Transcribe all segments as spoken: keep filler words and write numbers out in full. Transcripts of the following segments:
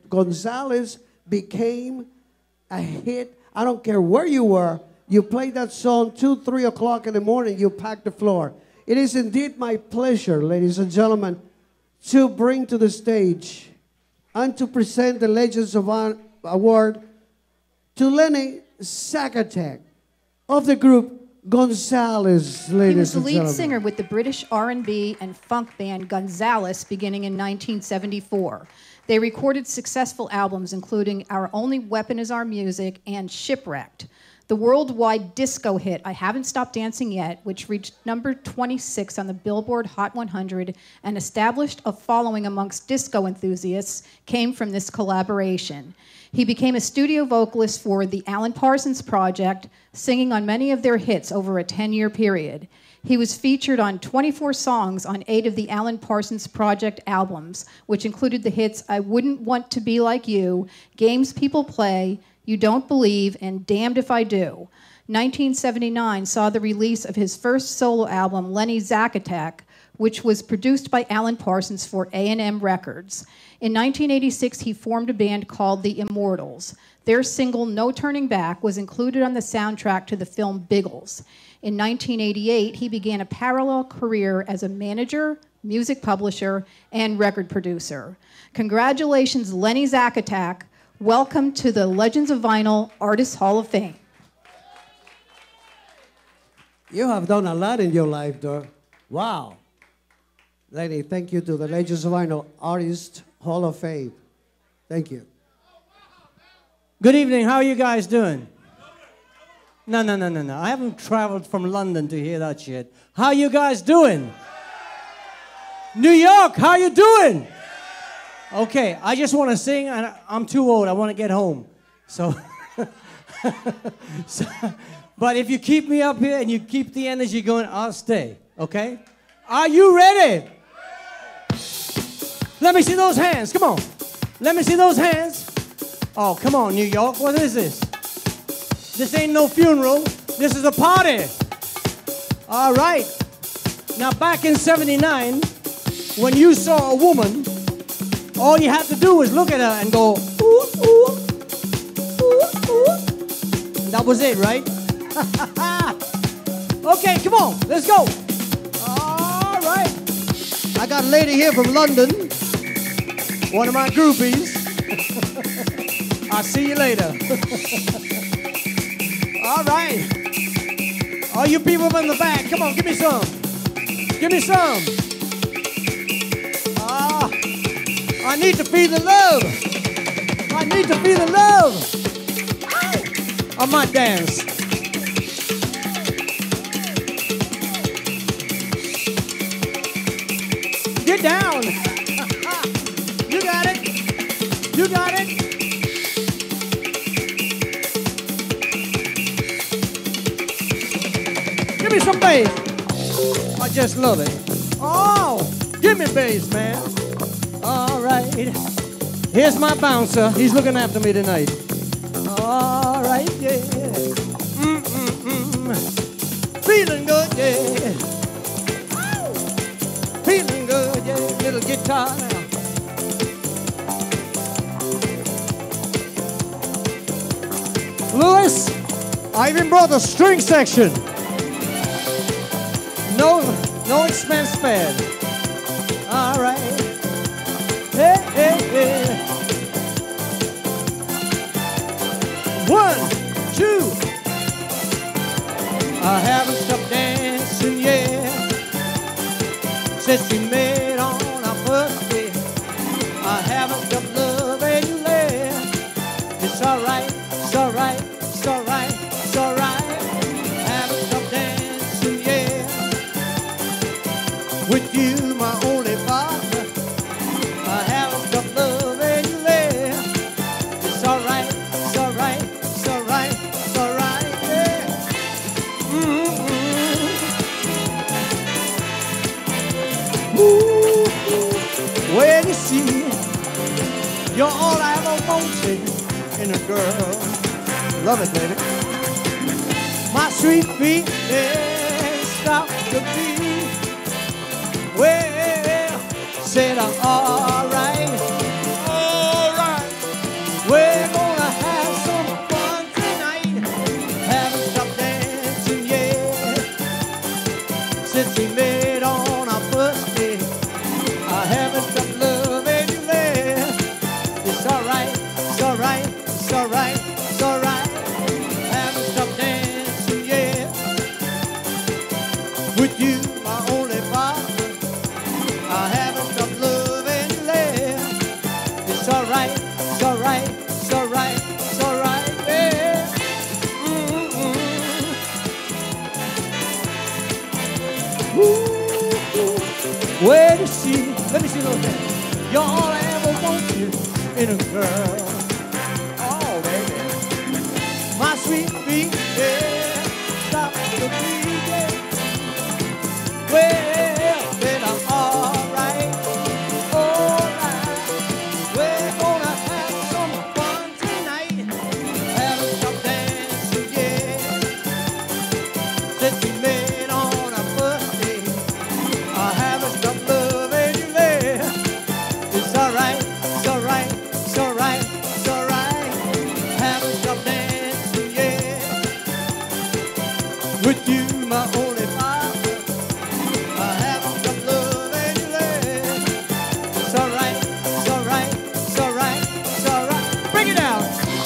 Gonzalez became a hit. I don't care where you were. You played that song two, three o'clock in the morning. You packed the floor. It is indeed my pleasure, ladies and gentlemen, to bring to the stage and to present the Legends of Honor Award to Lenny Zacatec of the group Gonzalez, ladies and gentlemen. He was the lead singer with the British R and B and funk band Gonzalez beginning in nineteen seventy-four. They recorded successful albums including Our Only Weapon Is Our Music and Shipwrecked. The worldwide disco hit, I Haven't Stopped Dancing Yet, which reached number twenty-six on the Billboard Hot one hundred and established a following amongst disco enthusiasts, came from this collaboration. He became a studio vocalist for the Alan Parsons Project, singing on many of their hits over a ten-year period. He was featured on twenty-four songs on eight of the Alan Parsons Project albums, which included the hits I Wouldn't Want to Be Like You, Games People Play, You Don't Believe, and Damned If I Do. nineteen seventy-nine saw the release of his first solo album, Lenny Zacatec, which was produced by Alan Parsons for A and M Records. In nineteen eighty-six, he formed a band called The Immortals. Their single, No Turning Back, was included on the soundtrack to the film Biggles. In nineteen eighty-eight, he began a parallel career as a manager, music publisher, and record producer. Congratulations, Lenny Zacatec. Welcome to the Legends of Vinyl Artists Hall of Fame. You have done a lot in your life, though. Wow. Lenny, thank you to the Legends of Vinyl Artists Hall of Fame. Thank you. Good evening. How are you guys doing? No, no, no, no, no. I haven't traveled from London to hear that shit. How you guys doing? New York, how you doing? Okay, I just want to sing, and I'm too old. I want to get home. So, so, but if you keep me up here and you keep the energy going, I'll stay, okay? Are you ready? Let me see those hands. Come on. Let me see those hands. Oh, come on, New York. What is this? This ain't no funeral. This is a party. All right. Now, back in seventy-nine, when you saw a woman, all you had to do was look at her and go, ooh, ooh, ooh, ooh. That was it, right? Okay, come on. Let's go. All right. I got a lady here from London, one of my groupies. I'll see you later. All right. All you people in the back, come on, give me some. Give me some. Ah, I need to feel the love. I need to feel the love. I might dance. Get down. You got it. You got it. Give me some bass. I just love it. Oh, give me bass, man. All right. Here's my bouncer. He's looking after me tonight. All right, yeah. Mm-mm-mm. Feeling good, yeah. Feeling good, yeah. Little guitar now. Louis, I even brought the string section. No, no expense spared. All right. Hey, hey, hey. One, two. I haven't stopped dancing yet since we met on our first day. I haven't stopped loving you yet. It's all right, it's all right, it's all right, it's all right. Haven't stopped dancing yet with you, my only partner. I haven't stopped loving you yet. It's all right, it's all right, it's all right, it's all right, yeah. Mm-hmm. Ooh, well, you see, you're all I ever wanted in a girl. Love it, baby. My sweet feet, they stop to beat. Well, said I'm all right, all right. since we met on our first day. I haven't stopped loving you there. It's alright, it's alright, it's alright, it's alright. Haven't stopped dancing, yeah. With you, my only partner. I haven't stopped loving you there. It's alright, it's alright, it's alright, it's alright, yeah. Mm-hmm. Ooh, where to see? Let me see those hands. You're all I ever wanted in a girl. Oh, baby. My sweet baby, stop the beat, yeah. Well, then I'm alright, alright. We're gonna have some fun tonight. Haven't stopped dancing, yeah. Since we met on our first day, I haven't stopped loving you there. It's alright, it's alright, it's alright, it's alright. Haven't stopped dancing, yeah. With you, my only partner. I haven't stopped loving you there. It's alright, it's alright, it's alright, it's alright. Bring it down.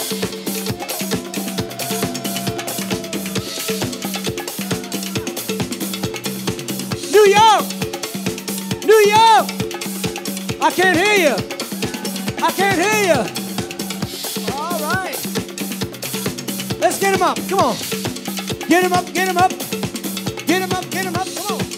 New York! New York! I can't hear you. I can't hear you. All right. Let's get him up. Come on. Get him up, get him up. Get him up, get him up. Come on.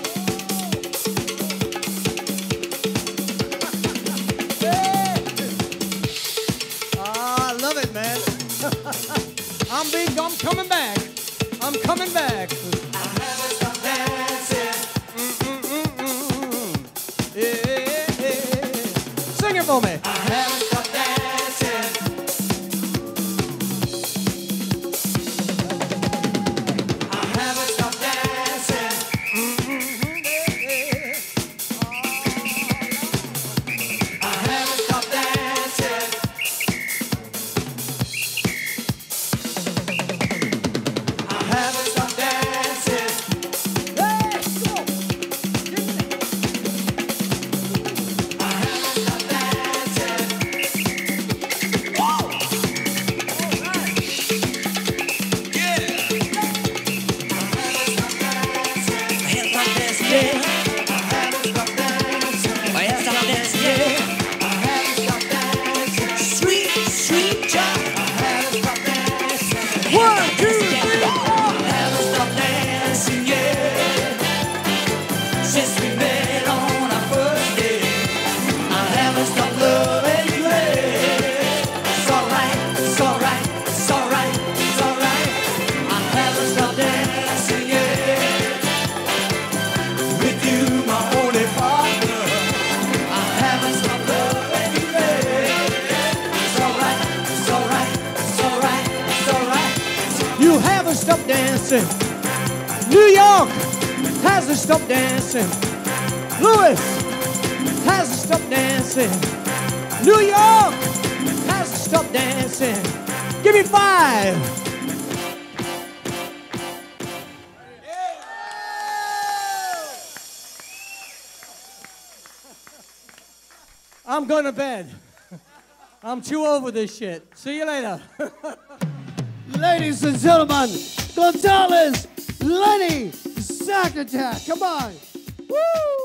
Yeah. Ah, I love it, man. I'm big, I'm coming back. I'm coming back. I haven't stopped dancing. Mm-mm-mm-mm. Yeah, yeah. Sing it for me. I haven't stopped dancing. I haven't stopped dancing. Mm-hmm, yeah. Oh, I haven't stopped dancing. I haven't stopped dancing. Hey, go. Give me that. I haven't stopped dancing. Whoa. All right. Yeah. I haven't stopped dancing. I haven't stopped dancing. Yeah. I haven't stopped dancing. I haven't stopped dancing. Yeah. I haven't stopped dancing. Sweet, sweet child. I haven't stopped dancing. One, two, three, four. I haven't stopped dancing, yeah. Since we met on our first day, I haven't stopped loving you, yeah. It's alright, it's alright, it's alright, it's alright. I haven't stopped dancing, yeah. With you, my only partner. I haven't stopped loving you, yeah. It's alright, it's alright, it's alright, it's alright. You haven't stopped dancing. New York hasn't stopped dancing. Louis hasn't stopped dancing. New York hasn't stopped dancing. Give me five. I'm going to bed. I'm too over this shit. See you later. Ladies and gentlemen, Gonzalez, Lenny, Zack Attack. Come on. Woo!